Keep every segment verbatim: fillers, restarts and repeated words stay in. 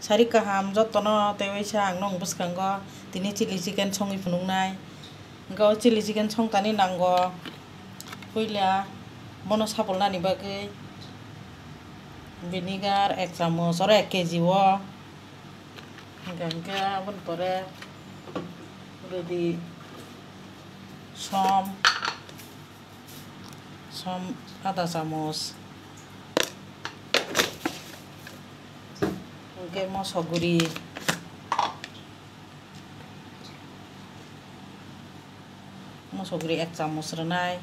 Sari kaham jotono tewisa ang nong buskanggo tini chili chicken songi phunungnai go chili chicken songtani nango puila bono sapolnani bagui vinegar ek চামচ or এক KG o hingga bon pore ready som som ada চামচ hingga mosoguri mosoguri এক চামচ renai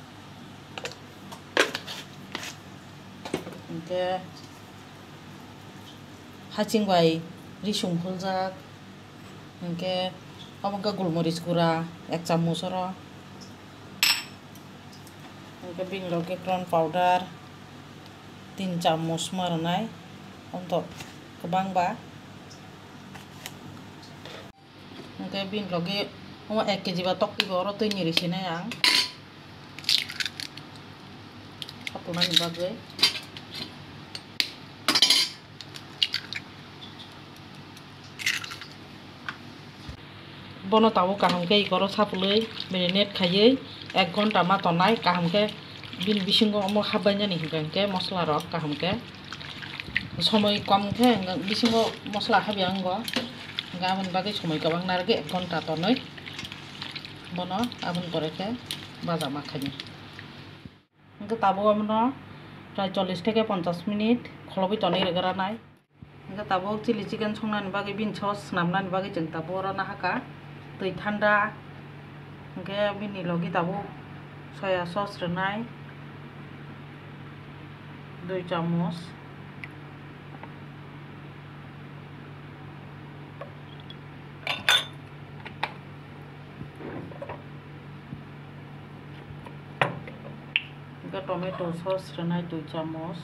hingga hacingbai risung fuljak hingga amangka gulmoris gura এক চামচ ro hingga binloge crown powder তিন চামচ maranai untuk kebang ba hingga binloge oma এক KG ba tok ibo ro tui nirisina yang sapulnani bagui bono tabu kahamke ikoro sapului marinate khayei এক ঘন্টা ma tonai kahamke bin bisingo omo habainani hingke mosla rok kahamke সময় কম খে bisingo mosla habiango gamon bagi সময় kabang narge এক ঘন্টা tonoi bono abon poreke baja makhani hingke tabu amno প্রায় চল্লিশ থেকে পঞ্চাশ মিনিট খলবি tonoi regeranai hingke tabu chili chicken songnani bagi bin sos namnani bagi jeng tabu rona haka tui thanda hingke bini logi tabu soya sauce renai দুই চামচ hingke tomato sauce renai দুই চামচ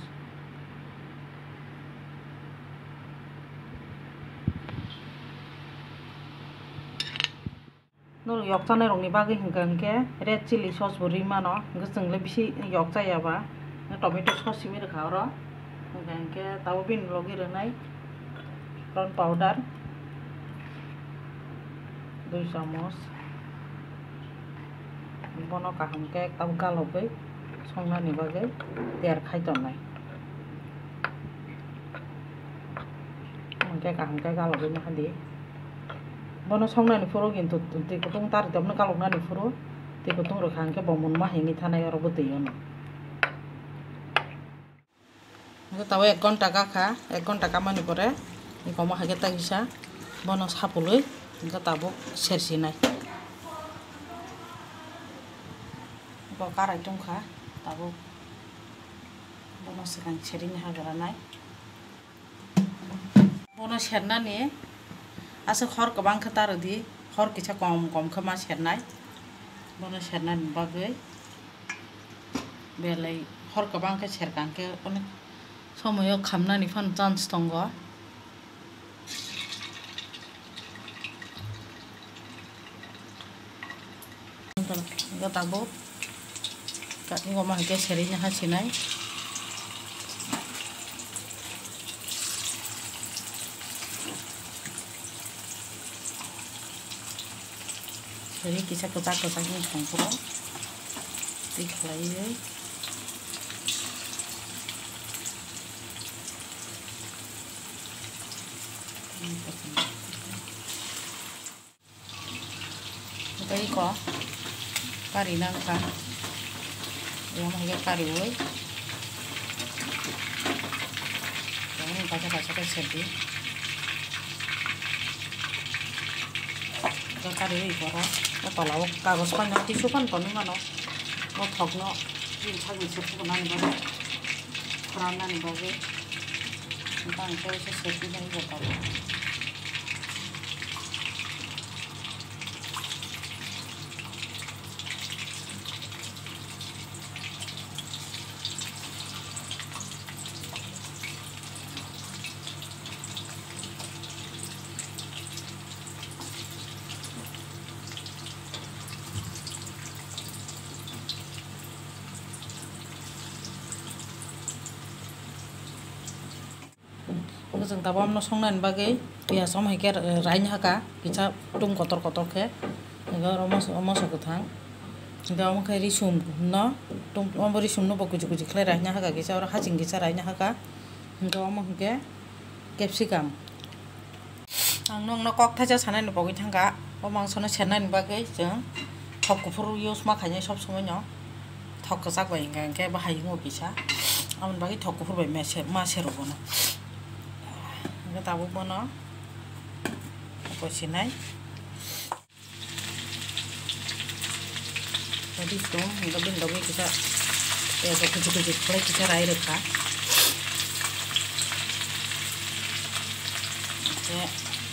no yok chanai rokni bagi hingke red chili sauce bo rimano hingke jongle bisi yok chayaba tomato sauce simi rekha ro hingke tabu bin logi renai brown powder দুই চামচ bono kahamke tabu galogoi songnani bagui ter khaitonai hingke kahamke galogoi mahadi bono songnani furo kintu tui kutung tari tapno kalognani furo tui kutung rekha hingke bomon mahingi thanai oro bo tui ono hingke tabu এক ঘন্টা gakha এক ঘন্টা kamani pore ikoma hage tagisa bono sapului hingke tabu sersinai bo karai tongkha tabu bono sikang serini hageranai bono sernani ase khor kabang khatarodi khor kisa kom kom khama sernai bono sernani bagui belai khor kabang khe serkangke onek somoyo khamnani fan chance tongo hingke tabu ingoma hingke serinya hasinai seri kisa ketak ketak ni songpuro tui khlaiei hingke iko kari nangka yang hingke kari woi yang baca baca ke sedi ke kari woi koro o tolao kagos panjang tisu kan toni mano o thokno bin chagi sepu nani bagi kran nani bagi entang ko se sepi nai botol जों दाबो आमनो संनायनि बागै पियास हमहायके रायनो हाका किसा तुम Qatar Qatar के गारो मस मस गोथां दा ओमखाय रिसुम न तुम अम रिसुम न बकुजि कुजि खलाय रायनो हाका किसा और हाजिं किसा रायनो हाका दा ओमके कैप्सिकाम आं नोंनो कक थाजा सानायनि बागै थांगा ओ मांसनो सेरनायनि बागै जों थाव गुफुर इउज माखायनो सब समय न थाव गोजाक बाय के बाहायो किसा आमन बागै थाव गुफुर बाय मासे मासेरो बनो दाबो बनो बसिनाय tadi dong nggak nggak kita ya kucing kucing kalau kita air ka ya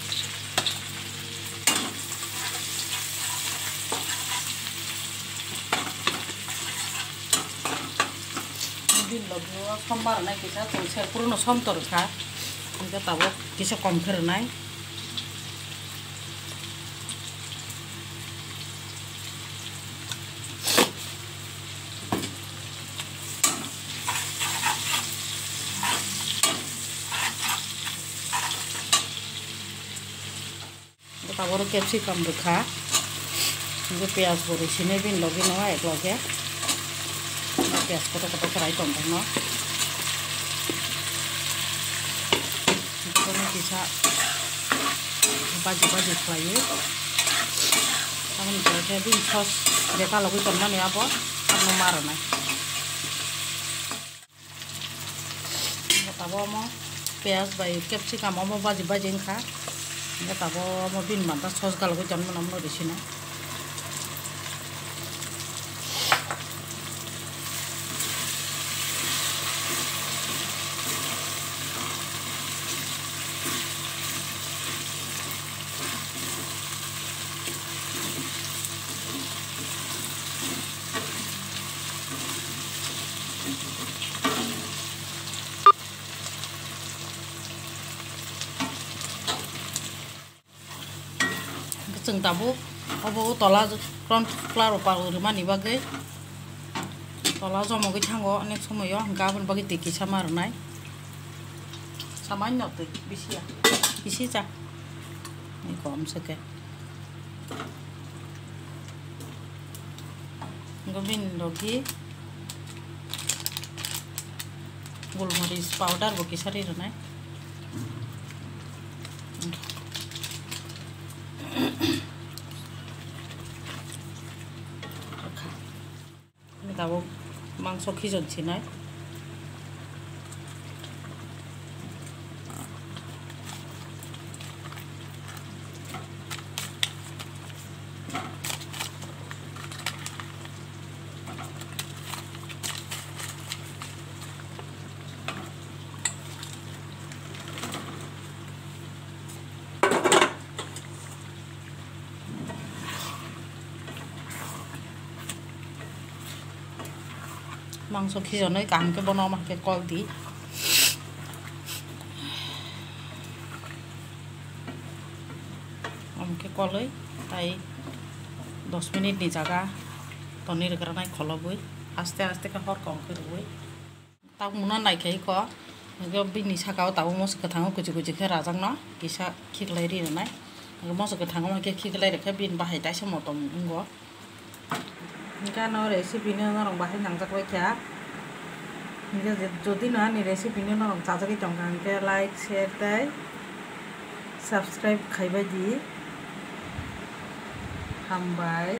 mungkin logo sambar naik kita tuh purno samtor ka kita tahu kita compare naik tahu capsicum रखा जो प्याज बोरे सिने बिन लगे नवा एक लगे प्याज कतो कतो फ्राई कर दो ना किसा बाजी बाजी फ्राई हम करके बिन सॉस देखा लगे करना नहीं आप आप मारो ना tahu mau प्याज बाई कैप्सिकम mau बाजी बाजी खा ya tabo mo bin manta sos gal ko jan monam no disina जों दाबो अबो तला फ्रन्ट फ्लावर पार मानि बागै तला जमगै थांगो नेक्स्ट समाव गाबोन बागै दैखि सामारनाय सामान्य दै बिसिया बिसि जा नि कम सके गोबिन लगी गोलमरिच पाउडर बो किसारि रनाय दाबो मांस खिजनसिनाय मांस खिजनै कामके बनाव माके कल दी हमके कलै ताई दस मिनिट नि जागा तनि रगरानाय खलबय आस्ते आस्ते का हर कम करबय ताव मुना नायखाय क ग बिनि साकाव ताव मस गोथां कुजि कुजि के राजां न किसा खिगलाय रिनाय मस गोथां माके खिगलाय रखा बिन बाहाय ताय समाव दं उंगो Kano recipe ni orang bahasa yang tak baca. Jadi na ni recipe ni orang caca ke jangkaan ke like share tay subscribe khai baji hambai